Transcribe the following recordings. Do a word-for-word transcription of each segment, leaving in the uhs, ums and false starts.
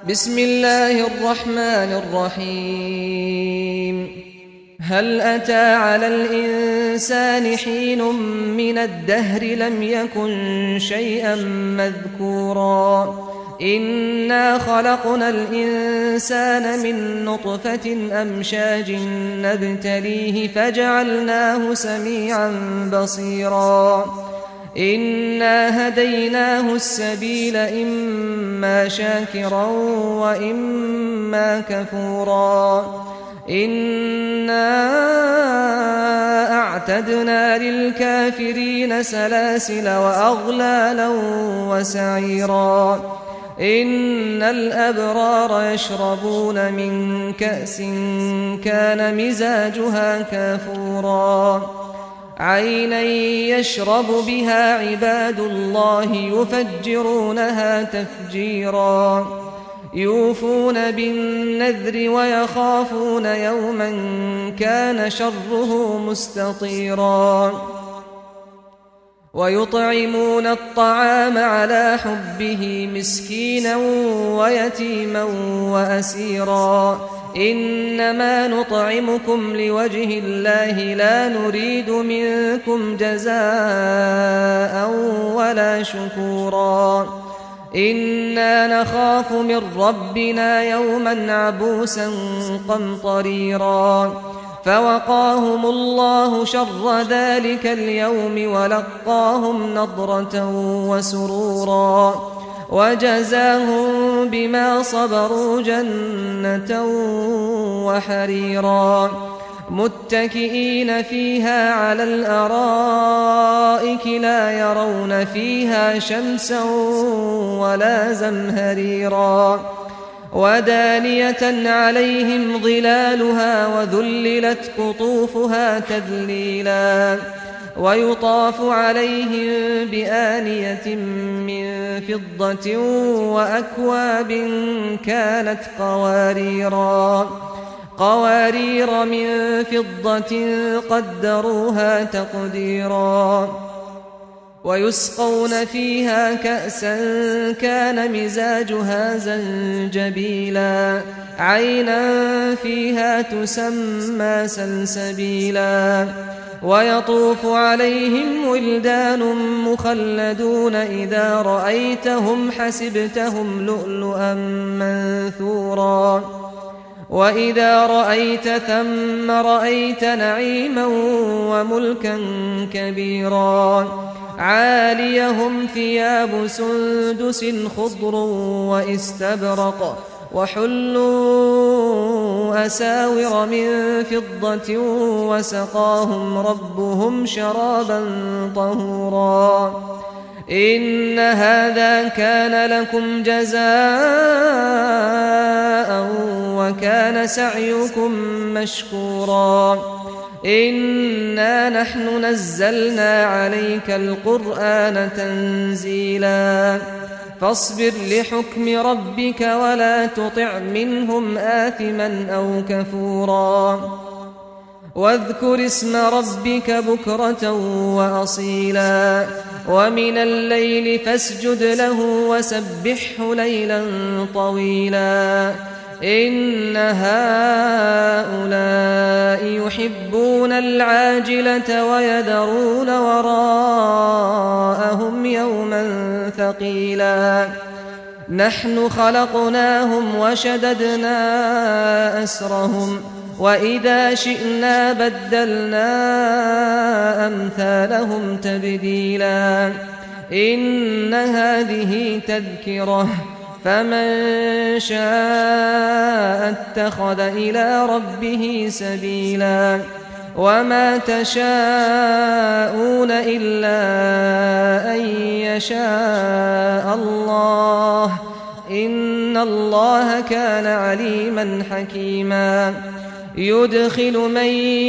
بسم الله الرحمن الرحيم هل أتى على الإنسان حين من الدهر لم يكن شيئا مذكورا إنا خلقنا الإنسان من نطفة أمشاج نبتليه فجعلناه سميعا بصيرا إنا هديناه السبيل إما شاكرا وإما كفورا إنا أعتدنا للكافرين سلاسل وأغلالا وسعيرا إن الأبرار يشربون من كأس كان مزاجها كافورا عينا يشرب بها عباد الله يفجرونها تفجيرا يوفون بالنذر ويخافون يوما كان شره مستطيرا ويطعمون الطعام على حبه مسكينا ويتيما وأسيرا إنما نطعمكم لوجه الله لا نريد منكم جزاء ولا شكورا إنا نخاف من ربنا يوما عبوسا قمطريرا فوقاهم الله شر ذلك اليوم ولقاهم نضرة وسرورا وجزاهم بما صبروا جنة وحريرا متكئين فيها على الأرائك لا يرون فيها شمسا ولا زمهريرا ودانية عليهم ظلالها وذللت قطوفها تذليلا ويطاف عليهم بآنية من فضة وأكواب كانت قواريرا قوارير من فضة قدروها تقديرا ويسقون فيها كأسا كان مزاجها زنجبيلا عينا فيها تسمى سلسبيلا ويطوف عليهم ولدان مخلدون إذا رأيتهم حسبتهم لؤلؤا منثورا وإذا رأيت ثم رأيت نعيما وملكا كبيرا عاليهم ثياب سندس خضر واستبرق وحلوا أساور من فضة وسقاهم ربهم شرابا طهورا إن هذا كان لكم جزاء وكان سعيكم مشكورا إنا نحن نزلنا عليك القرآن تنزيلا فاصبر لحكم ربك ولا تطع منهم آثما أو كفورا واذكر اسم ربك بكرة وأصيلا ومن الليل فاسجد له وسبحه ليلا طويلا إن هؤلاء يحبون العاجلة ويذرون وراءهم يوما ثقيلا نحن خلقناهم وشددنا أسرهم وإذا شئنا بدلنا أمثالهم تبديلا إن هذه تذكرة فمن شاء اتخذ إلى ربه سبيلا وما تشاءون إلا أن يشاء الله إن الله كان عليما حكيما يدخل من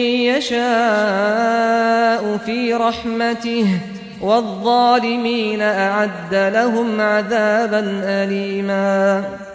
يشاء في رحمته والظالمين أعد لهم عذابا أليما